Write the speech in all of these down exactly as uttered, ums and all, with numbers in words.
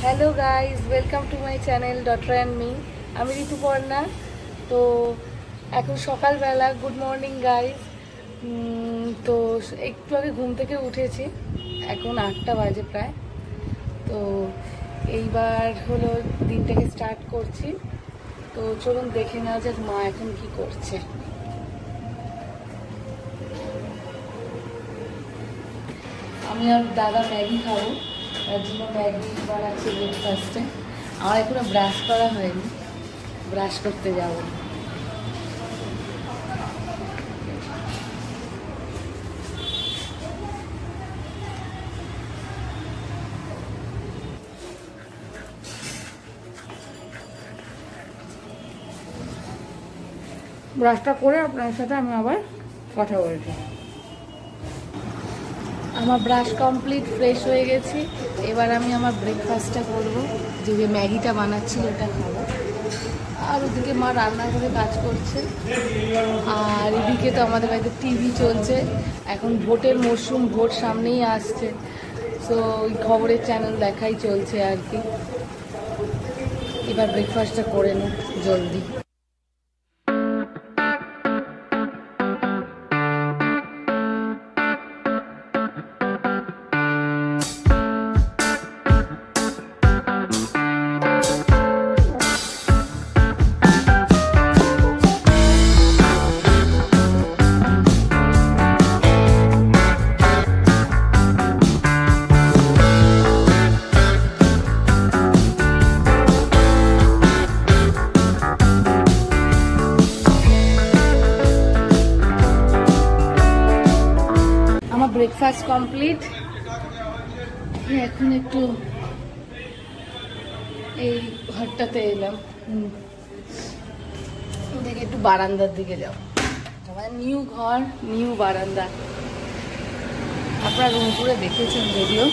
Hello guys, welcome to my channel daughter and me. আমি ঋতুপর্ণা। তো এখন সকালবেলা, গুড মর্নিং গাইজ। তো একটু আগে ঘুম থেকে উঠেছি, এখন আটটা বাজে প্রায়। তো এইবার হলো দিনটাকে স্টার্ট করছি। তো চলুন দেখে নেওয়া যাক মা এখন কি করছে। আমি আর দাদা ম্যাগি খাবো, তার জন্য ম্যাগি বানাচ্ছি ব্রেকফাস্টে। আমার এখনো ব্রাশ করা হয়নি, ব্রাশ করতে যাব। ব্রাশটা করে আপনার সাথে আমি আবার কথা বলছি। আমার ব্রাশ কমপ্লিট, ফ্রেশ হয়ে গেছি। এবার আমি আমার ব্রেকফাস্টটা করবো, যে যে ম্যাগিটা বানাচ্ছি ওটা খাবো। আর ওদিকে মা রান্নাঘরে কাজ করছে, আর এদিকে তো আমাদের বাড়িতে টিভি চলছে। এখন ভোটের মরশুম, ভোট সামনেই আসছে, সো ওই খবরের চ্যানেল দেখাই চলছে আর কি। এবার ব্রেকফাস্টটা করে নিই জলদি। Breakfast complete. এখন একটু এই ঘরটাতে এলাম, দেখে একটু বারান্দার দিকে যাও। আমার নিউ ঘর, নিউ বারান্দা। আপনারা রুমপুরে দেখেছেন যদিও।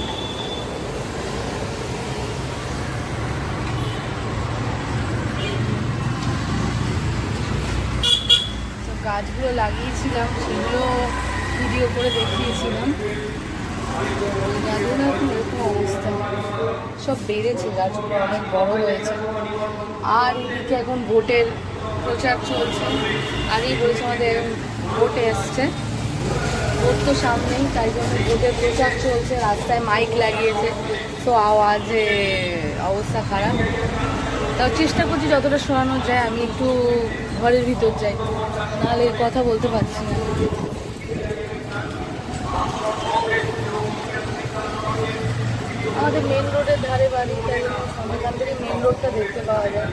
গাছগুলো লাগিয়েছিলাম, সেগুলো ভিডিও করে দেখিয়েছিলাম। গাছগুলো এখন এরকম অবস্থা, সব বেড়েছে, গাছগুলো অনেক বড় হয়েছে। আর এদিকে এখন ভোটের প্রচার চলছে। আগেই বলেছে আমাদের ভোটে এসছে, ভোট তো সামনেই, তাই জন্য ভোটের প্রচার চলছে। রাস্তায় মাইক লাগিয়েছে, তো আওয়াজে অবস্থা খারাপ। তাও চেষ্টা করছি যতটা শোনানো যায়। আমি একটু ঘরের ভিতর যাই, নাহলে কথা বলতে পারছি না। আমাদের মেন রোডের ধারে বাড়ি, তাই এখান থেকে মেন রোডটা দেখতে পাওয়া যায়।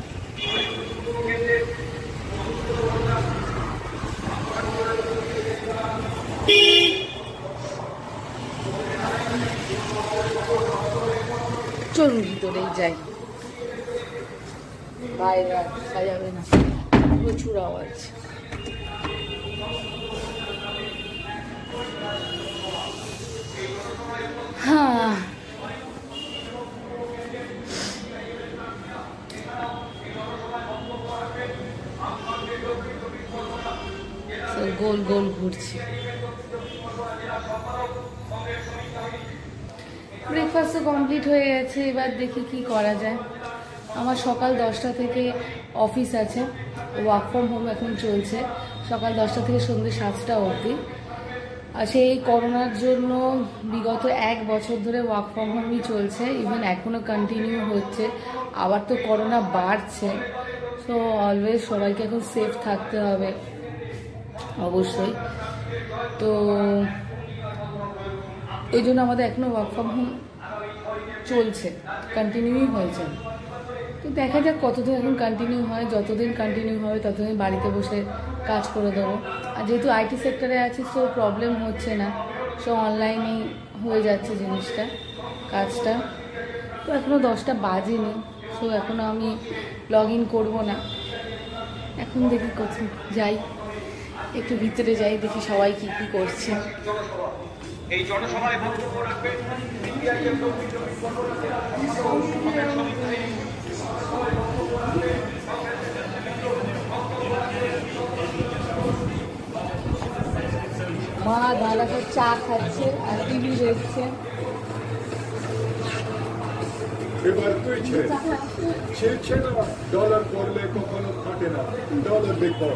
চলুন ভিতরেই যাই, বাইরে সাজাবে না, প্রচুর আওয়াজ। হ্যাঁ, গোল গোল ঘুরছি। ব্রেকফাস্ট তো কমপ্লিট হয়ে গেছে, এবার দেখি কি করা যায়। আমার সকাল দশটা থেকে অফিস আছে, ওয়ার্ক ফ্রম হোম এখন চলছে, সকাল দশটা থেকে সন্ধ্যে সাতটা অবধি। আর সেই করোনার জন্য বিগত এক বছর ধরে ওয়ার্ক ফ্রম হোমই চলছে, ইভেন এখনও কন্টিনিউ হচ্ছে। আবার তো করোনা বাড়ছে, সো অলওয়েজ সবাইকে এখন সেফ থাকতে হবে অবশ্যই। তো এই জন্য আমাদের এখনও ওয়ার্ক ফ্রম হোম চলছে, কন্টিনিউই হয়েছে। তো দেখা যাক কতদিন এখন কন্টিনিউ হয়। যতদিন কন্টিনিউ হবে ততদিন বাড়িতে বসে কাজ করে দেবো। আর যেহেতু আইটি সেক্টরে আছি, সো প্রবলেম হচ্ছে না, সো অনলাইনেই হয়ে যাচ্ছে জিনিসটা, কাজটা। তো এখনও দশটা বাজেনি, সো এখনও আমি লগ ইন করবো না। এখন দেখি কোথায় যাই, একটু ভিতরে যাই, দেখি সবাই কি কি করছে। এই জনসভায় বক্তব্য রাখবেন মা দাদাকে চা খাচ্ছে আর টিভি দেখছে। এবার তুই ছেড়ে ছেড়ছে না ডলার করলে কখনো ফাটে না ডলার বিগ বস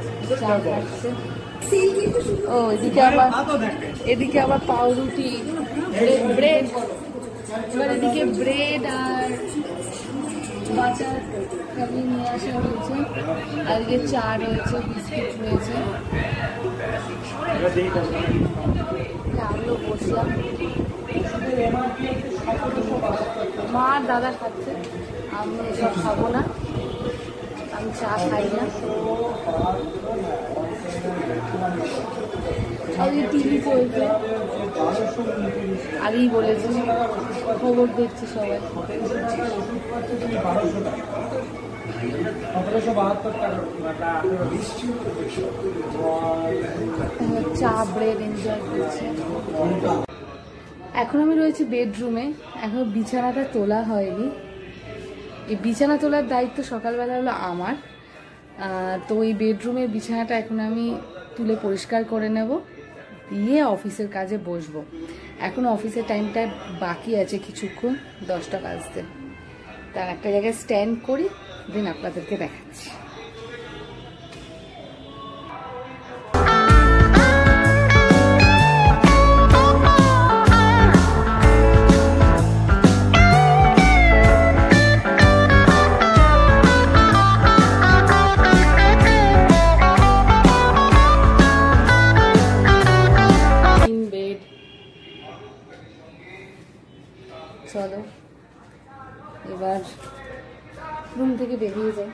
ও এদিকে আবার এদিকে আবার পাউরুটি ব্রেড এবার এদিকে ব্রেড আর বাটার কাবলি নিয়ে আসা হয়েছে আর এদিকে চা রয়েছে বিস্কিট রয়েছে আমিও বসলাম মা আর দাদা খাচ্ছে আমি এসব খাবো না আমি চা খাই না টিভি চলছে আগেই বলেছি খবর দেখছি সবাই চা ব্রেড এনজয় করছে এখন আমি রয়েছি বেডরুমে এখন বিছানাটা তোলা হয়নি এই বিছানা তোলার দায়িত্ব সকালবেলা হলো আমার তো এই বেডরুমের বিছানাটা এখন আমি তুলে পরিষ্কার করে নেব দিয়ে অফিসের কাজে বসবো এখন অফিসের টাইমটা বাকি আছে কিছুক্ষণ দশটা বাজতে তার একটা জায়গায় স্ট্যান্ড করি দেন আপনাদেরকে দেখাচ্ছি চলো এবার রুম থেকে বেরিয়ে যাই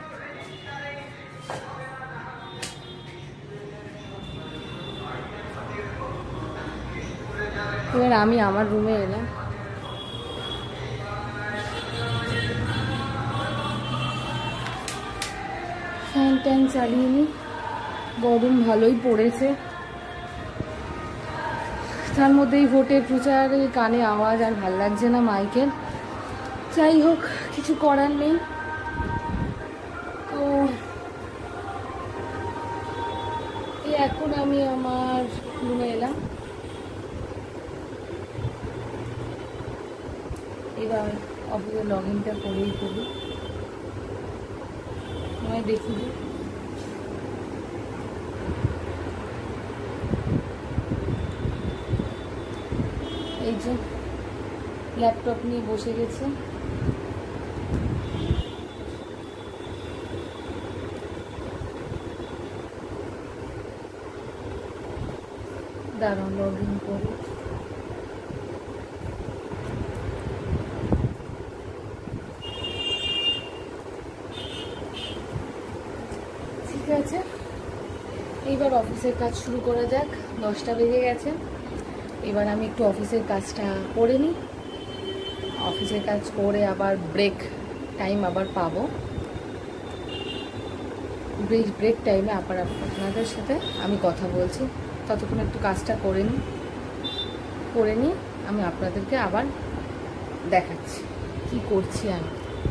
এবার আমি আমার রুমে এলাম ফ্যান ট্যান চালিয়ে নি গরম ভালোই পড়েছে তার মধ্যেই ভোটের প্রচারে কানে আওয়াজ আর ভাল লাগছে না মাইকের যাই হোক কিছু করার নেই তো এই এখন আমি আমার রুমে এলাম এবার অফিসে লগ ইনটা করেই ফেলি আমায় দেখি দিই এই যে ল্যাপটপ নিয়ে বসে গেছে দাঁড়ান লগ ইন করি ঠিক আছে এইবার অফিসের কাজ শুরু করা যাক দশটা বেজে গেছে এবার আমি একটু অফিসের কাজটা করে নিই অফিসের কাজ করে আবার ব্রেক টাইম আবার পাবো ব্রেক ব্রেক টাইমে আবার আপনাদের সাথে আমি কথা বলছি ততক্ষণ একটু কাজটা করে নিই করে নিই আমি আপনাদেরকে আবার দেখাচ্ছি কি করছি আমি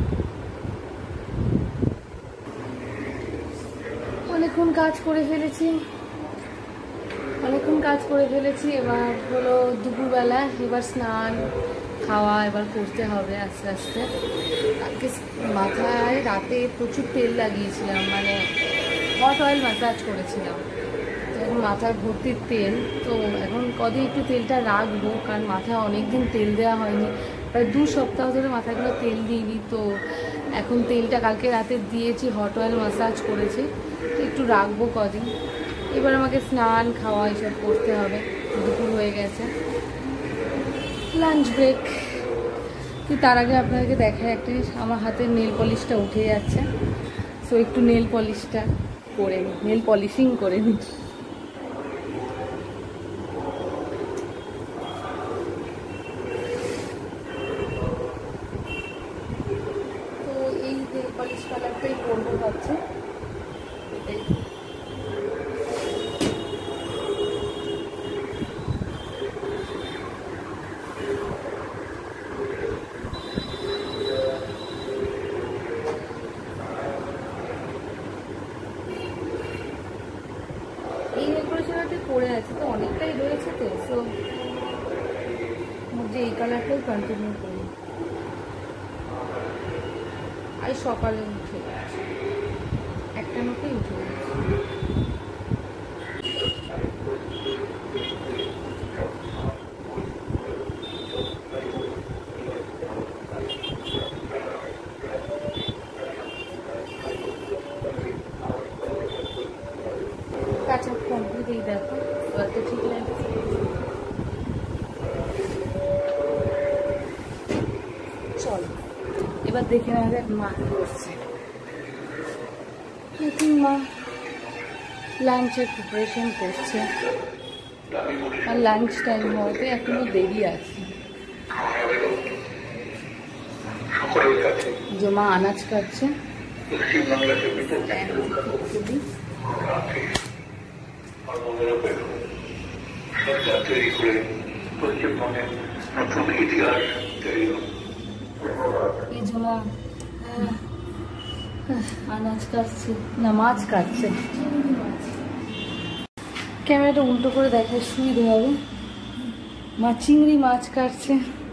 অনেকক্ষণ কাজ করে ফেলেছি অনেকক্ষণ কাজ করে ফেলেছি এবার হলো দুপুরবেলা এবার স্নান খাওয়া এবার করতে হবে আস্তে আস্তে কালকে মাথায় রাতে প্রচুর তেল লাগিয়েছিলাম মানে হট অয়েল ম্যাসাজ করেছিলাম এখন মাথায় ভর্তির তেল তো এখন কদিন একটু তেলটা রাখবো কারণ মাথায় অনেক দিন তেল দেওয়া হয়নি প্রায় দু সপ্তাহ ধরে মাথাগুলো তেল দিইনি তো এখন তেলটা কালকে রাতে দিয়েছি হট অয়েল ম্যাসাজ করেছি তো একটু রাখবো কদিন এবার আমাকে স্নান খাওয়া এসব করতে হবে দুপুর হয়ে গেছে লাঞ্চ ব্রেক কিন্তু তার আগে আপনাদেরকে দেখায় একটা আমার হাতের নেল পলিশটা উঠে যাচ্ছে সো একটু নেল পলিশটা করে নিই নেল পলিশিং করে নিই তো এই নেল পলিশ কালারটাই করবো ভাবছি এটাই পড়ে আছে তো অনেকটাই রয়েছে তো সো যে এই কালারটাই কন্টিনিউ করি আজ সকালে উঠে গেছে, একটা নৌকে উঠে গেছে। কাঁচা কমপ্লিট, এই দেখো এবার তো ঠিক লাগছে। চলো এবার দেখে নেওয়া যাক মা করছে। মা লাঞ্চের প্রিপারেশন করছে, আর লাঞ্চ টাইম হওয়াতে এখনো দেরি আছে। যে মা আনাজ কাটছে, এই যে মা আনাজ কাটছে না মাছ কাটছে। ক্যামেরাটা উল্টো করে দেখে সুবিধে হবে। মা চিংড়ি মাছ কাটছে,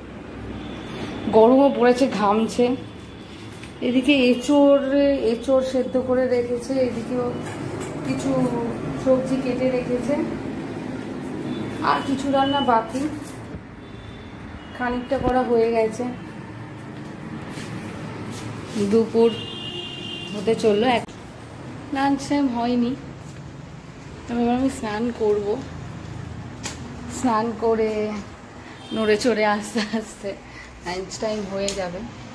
গরমও পড়েছে, ঘামছে। এদিকে এঁচোড় এঁচোড় সেদ্ধ করে রেখেছে, এদিকেও কিছু সবজি কেটে রেখেছে, আর কিছু রান্না বাকি, খানিকটা করা হয়ে গেছে। দুপুর হতে চললো, এক লাঞ্চ টাইম হয়নি। এবার আমি স্নান করব, স্নান করে নড়ে চড়ে আস্তে আস্তে লাঞ্চ টাইম হয়ে যাবে।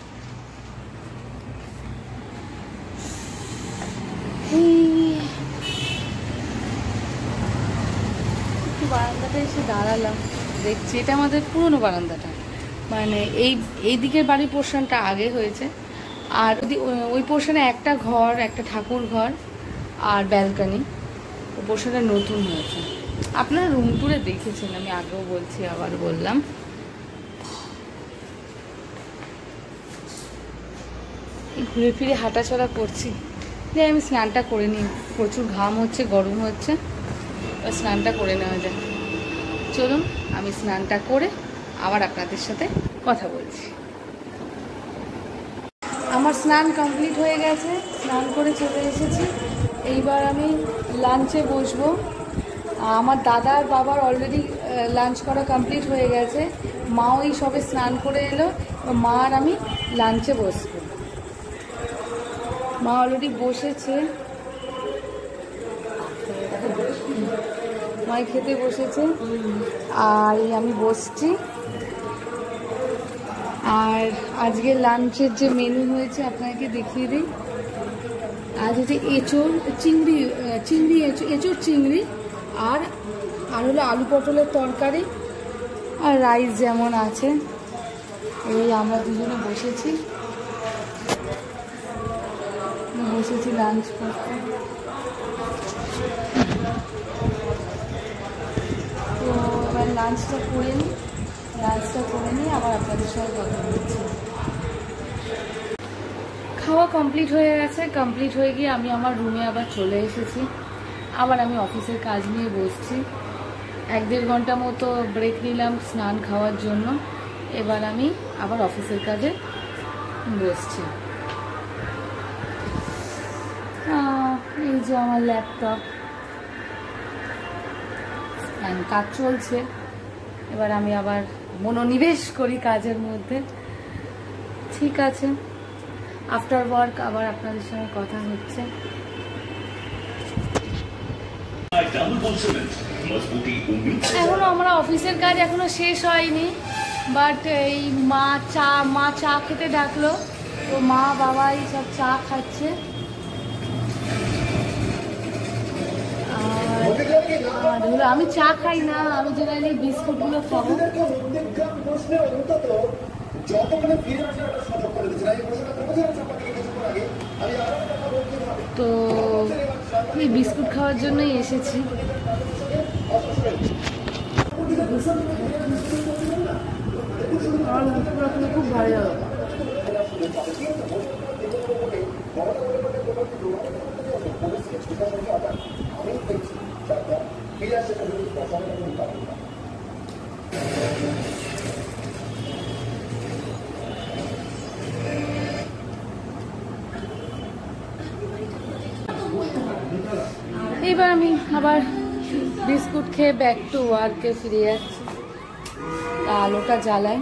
একটু বারান্দাটা এসে দাঁড়ালাম, দেখছি এটা আমাদের পুরনো বারান্দাটা, মানে এই এই দিকের বাড়ির পোর্শনটা আগে হয়েছে, আর ওই পোর্শনে একটা ঘর, একটা ঠাকুর ঘর আর ব্যালকনি, ওই পোর্শনটা নতুন হয়েছে। আপনারা রুম টুরে দেখেছেন, আমি আগেও বলছি, আবার বললাম। ঘুরে ফিরে হাঁটাচলা করছি, যে আমি স্নানটা করে নিই, প্রচুর ঘাম হচ্ছে, গরম হচ্ছে, স্নানটা করে নেওয়া যায়। চলুন আমি স্নানটা করে আবার আপনাদের সাথে কথা বলছি। আমার স্নান কমপ্লিট হয়ে গেছে, স্নান করে চলে এসেছি। এইবার আমি লাঞ্চে বসবো। আমার দাদা আর বাবার অলরেডি লাঞ্চ করা কমপ্লিট হয়ে গেছে, মাও এই সবে স্নান করে এলো, মা আর আমি লাঞ্চে বসবো। মা অলরেডি বসেছে, মাই খেতে বসেছে, আর আমি বসছি। আর আজকে লাঞ্চের যে মেনু হয়েছে আপনাকে দেখিয়ে দিই। আজ হচ্ছে এঁচোড় চিংড়ি, চিংড়ি এঁচোড় চিংড়ি, আর আর হলো আলু পটলের তরকারি, আর রাইস যেমন আছে। এই আমরা দুজনে বসেছি বসেছি লাঞ্চ করতে। তো এবার লাঞ্চটা করে নিই, লাঞ্চটা করে নিয়ে আবার আপনাদের সঙ্গে কথা বলছি। খাওয়া কমপ্লিট হয়ে গেছে, কমপ্লিট হয়ে গিয়ে আমি আমার রুমে আবার চলে এসেছি। আবার আমি অফিসের কাজ নিয়ে বসছি। এক দেড় ঘন্টা মতো ব্রেক নিলাম স্নান খাওয়ার জন্য। এবার আমি আবার অফিসের কাজে বসছি। এই যে আমার ল্যাপটপ, কাজ চলছে। এবার আমি আবার মনোনিবেশ করি কাজের মধ্যে। ঠিক আছে, আফটার ওয়ার্ক আবার আপনাদের সঙ্গে কথা হচ্ছে। এখনো আমরা অফিসের কাজ এখনো শেষ হয়নি, বাট এই মা চা মা চা খেতে ডাকলো, তো মা বাবা এই সব চা খাচ্ছে। আর হলো আমি চা খাই না, আমি জেনারেলি বিস্কুটগুলো খাবো। তো এই বিস্কুট খাওয়ার জন্যই এসেছি। আমার মুখগুলো খুব ভালো লাগে। এবার আমি আবার বিস্কুট খেয়ে ব্যাক টু ওয়ার্কে ফিরে যাচ্ছি। আলোটা জ্বালায়,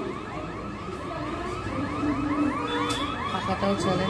পাখাটাও চলে।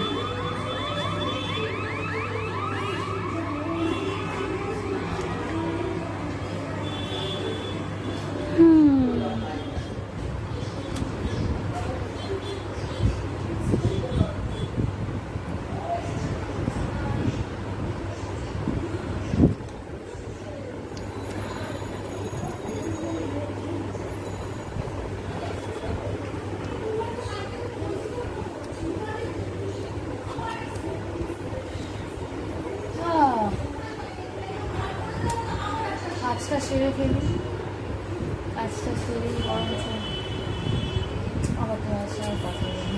কাজটা সেরে ফেলি, কাজটা সেরে বরঞ্চ আবার তোমার সঙ্গে কথা বলি।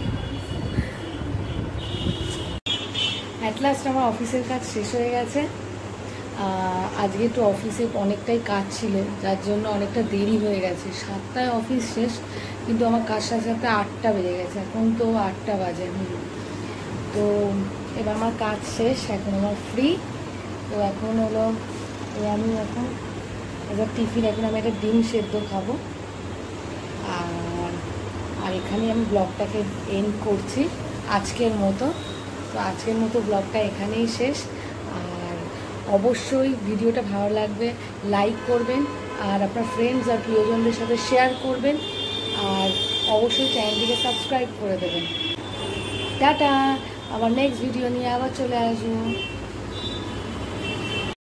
অ্যাট লাস্ট আমার অফিসের কাজ শেষ হয়ে গেছে। আজকে একটু অফিসে অনেকটাই কাজ ছিল, যার জন্য অনেকটা দেরি হয়ে গেছে। সাতটায় অফিস শেষ, কিন্তু আমার কাজ সাথে সাথে আটটা বেজে গেছে। এখন তো আটটা বাজে। তো এবার আমার কাজ শেষ, এখন আমার ফ্রি। তো এখন হলো আমি এখন এবার টিফিন, এখন আমি একটা ডিম সেদ্ধ খাবো। আর আর এখানে আমি ব্লগটাকে এন্ড করছি আজকের মতো। তো আজকের মতো ব্লগটা এখানেই শেষ। আর অবশ্যই ভিডিওটা ভালো লাগবে লাইক করবেন, আর আপনার ফ্রেন্ডস আর প্রিয়জনদের সাথে শেয়ার করবেন, আর অবশ্যই চ্যানেলটিকে সাবস্ক্রাইব করে দেবেন। টাটা, আবার নেক্সট ভিডিও নিয়ে আবার চলে আসবো।